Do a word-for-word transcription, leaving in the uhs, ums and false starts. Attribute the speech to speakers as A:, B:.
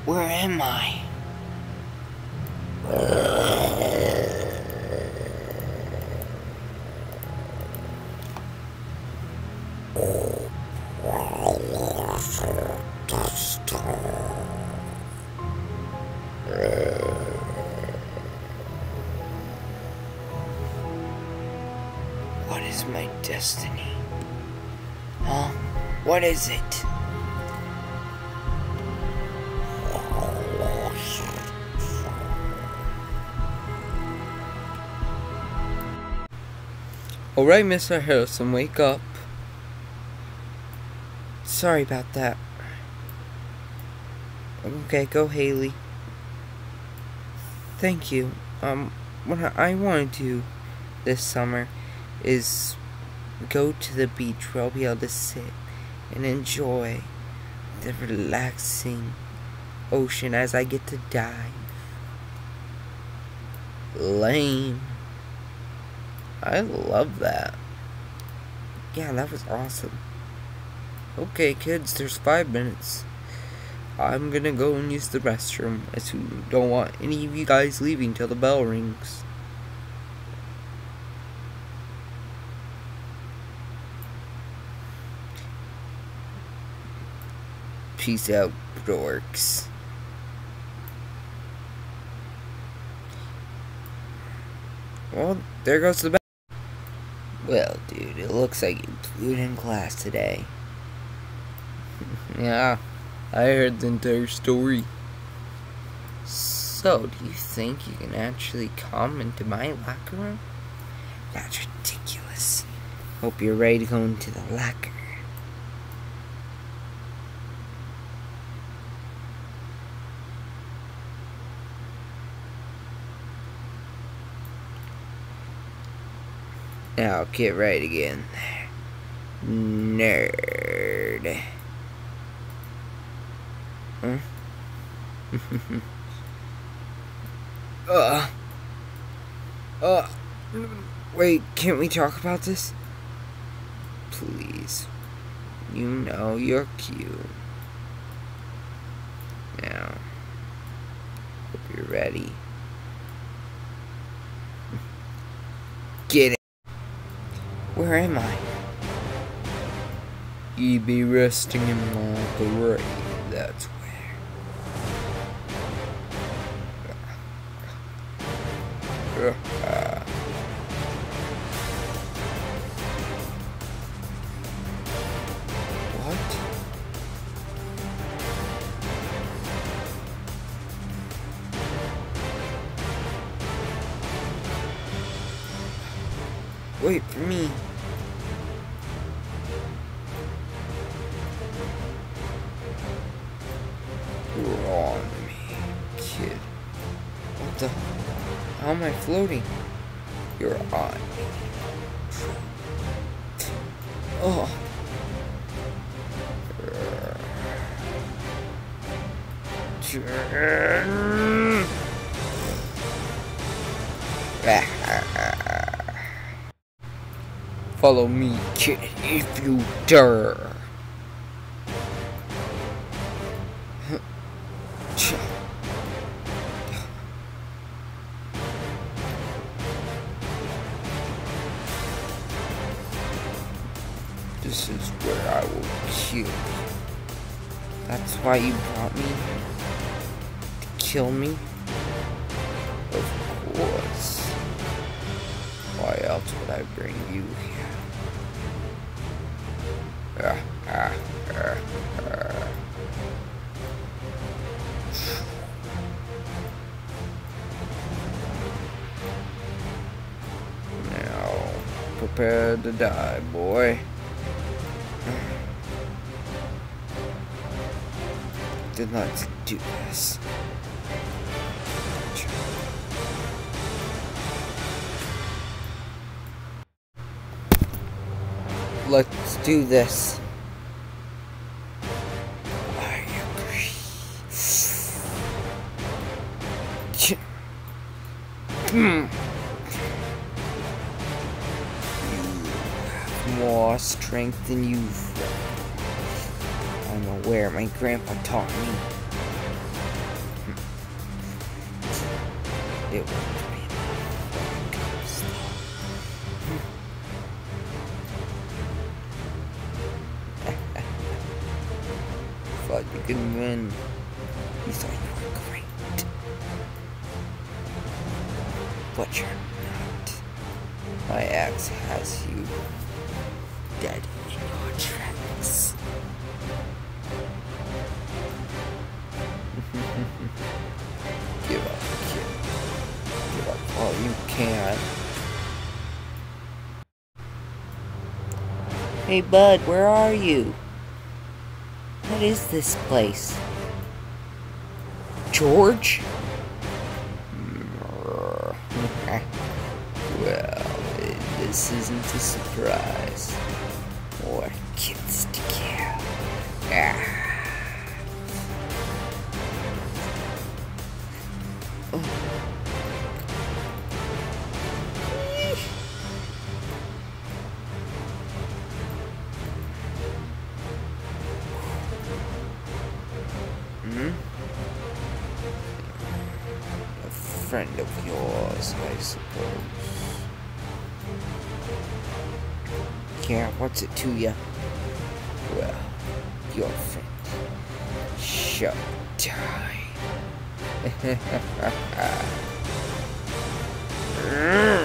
A: Where am I? What is my destiny? Huh? What is it? Alright, Mister Harrison, wake up. Sorry about that. Okay, go, Haley. Thank you. Um, what I want to do this summer is go to the beach where I'll be able to sit and enjoy the relaxing ocean as I get to dive. Lame. I love that. Yeah, that was awesome. Okay, kids, there's five minutes. I'm gonna go and use the restroom, as we don't want any of you guys leaving till the bell rings. Peace out, dorks. Well, there goes the bell. Well, dude, it looks like you flew in class today. Yeah, I heard the entire story. So, do you think you can actually come into my locker room? That's ridiculous. Hope you're ready to go into the locker. Now, get right again. Nerd. Huh? uh. Uh. Wait, can't we talk about this? Please. You know you're cute. Now. Hope you're ready. Get it. Where am I? You be resting in my grave, that's where. Uh, what? Wait for me. You're on me, kid. What the? How am I floating? You're on me. Oh. Follow me, kid, if you dare. This is where I will kill you. That's why you brought me? To kill me? Of course. Why else would I bring you here? Ah, ah, ah, ah. Now, prepare to die, boy. Then let's do this. Let's do this. I agree. You have more strength than you've. I'm aware my grandpa taught me. It won't be enough. Thought you could win. You thought you were great. But you're not. My axe has you dead in your tracks. Give up, kid. Give up while you can. Hey, bud, where are you? What is this place? George? Well, this isn't a surprise. More kids to kill. Ah. Hmm? A friend of yours, I suppose. Yeah, what's it to you? Well, your friend. Shall die.